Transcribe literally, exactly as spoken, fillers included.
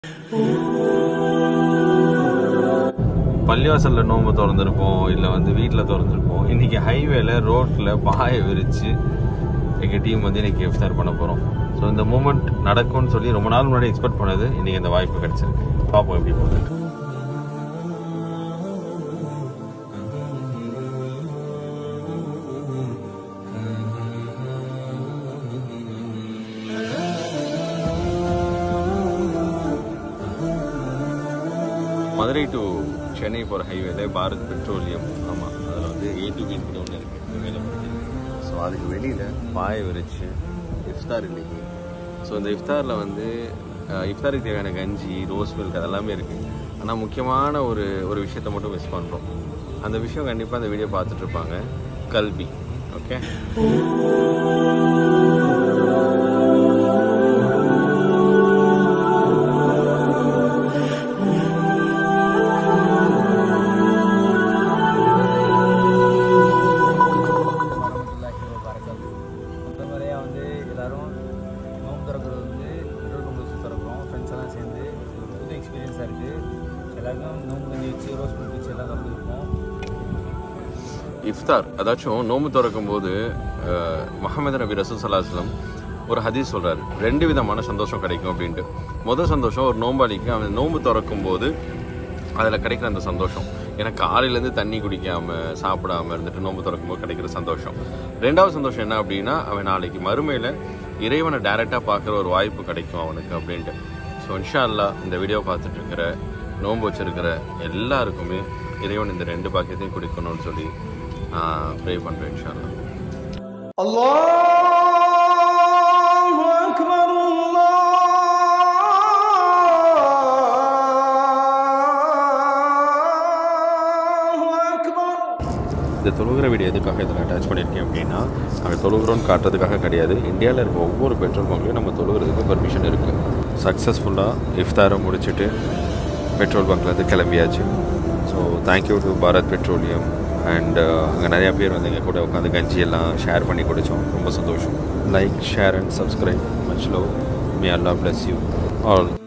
பள்ளிவாசல்ல நோம்பு திறந்துருப்போம், இல்லை வந்து வீட்டில் திறந்துருப்போம். இன்னைக்கு ஹைவேல ரோட்டில் பாயை விரித்து எங்கள் டீம் வந்து இன்னைக்கு இஃப்தார் பண்ண போகிறோம். ஸோ இந்த மூமெண்ட் நடக்கும்னு சொல்லி ரொம்ப நாள் முன்னாடி எக்ஸ்பெக்ட் பண்ணது, இன்னைக்கு இந்த வாய்ப்பு கிடைச்சிருக்கு. பார்ப்போம் எப்படி போகுது. மதுரை டு சென்னை போகிற ஹைவேல பாரத் பெட்ரோலியம், ஆமாம் அதில் வந்து ஏ டு பி கூட ஒன்று இருக்குது வேலை. ஸோ அதுக்கு வெளியில் பாயை விரிச்சு இஃப்தார் இன்னைக்கு. ஸோ இந்த இஃப்தாரில் வந்து இஃப்தாருக்கு தேவையான கஞ்சி, ரோஸ் மில்க் அதெல்லாமே இருக்குது. ஆனால் முக்கியமான ஒரு ஒரு விஷயத்த மட்டும் மிஸ் பண்ணுறோம். அந்த விஷயம் கண்டிப்பாக அந்த வீடியோ பார்த்துட்ருப்பாங்க, கல்வி. ஓகே, இஃப்தார் அதாச்சும் நோம்பு திறக்கும் போது முஹம்மது நபி ரசூல் ஸல்லல்லாஹு அலைஹி வஸல்லம் ஒரு ஹதீஸ் சொல்கிறாரு, ரெண்டு விதமான சந்தோஷம் கிடைக்கும் அப்படின்ட்டு. முதல் சந்தோஷம் ஒரு நோம்பாளிக்கு அவன் நோம்பு திறக்கும் போது அதில் கிடைக்கிற அந்த சந்தோஷம். ஏன்னா காலையிலேருந்து தண்ணி குடிக்காமல் சாப்பிடாமல் இருந்துட்டு நோம்பு திறக்கும் போது கிடைக்கிற சந்தோஷம். ரெண்டாவது சந்தோஷம் என்ன அப்படின்னா, அவன் நாளைக்கு மறுமையில் இறைவனை டைரெக்டாக பார்க்குற ஒரு வாய்ப்பு கிடைக்கும் அவனுக்கு அப்படின்ட்டு. ஸோ இன்ஷா அல்லாஹ் இந்த வீடியோ பார்த்துட்ருக்கிற நோன்பு வச்சிருக்கிற எல்லாருக்குமே இறைவன் இந்த ரெண்டு பாக்கியத்தையும் குடிக்கணும்னு சொல்லி ப்ரே பண்ணுறேன் இன்ஷா அல்லாஹ். அல்லாஹ் அக்பர், அல்லாஹ் அக்பர். இந்த தொழுகிற வீடியோ எதுக்காக இதில் அட்டாச் பண்ணியிருக்கேன் அப்படின்னா, நாங்கள் தொழுகிறோன்னு காட்டுறதுக்காக கிடையாது. இந்தியாவில் இருக்க ஒவ்வொரு பெட்ரோல் பங்க்லையும் நம்ம தொழுகிறதுக்கு பர்மிஷன் இருக்குது. சக்ஸஸ்ஃபுல்லாக இஃப்தாரை முடிச்சுட்டு பெட்ரோல் பங்க்லேருந்து கிளம்பியாச்சு. So thank you to Bharat Petroleum. And அங்கே நிறையா பேர் வந்து எங்கள் கூட உட்காந்து கஞ்சி எல்லாம் ஷேர் பண்ணி குடித்தோம். ரொம்ப சந்தோஷம். Like, share and subscribe. Much love. May Allah bless you all.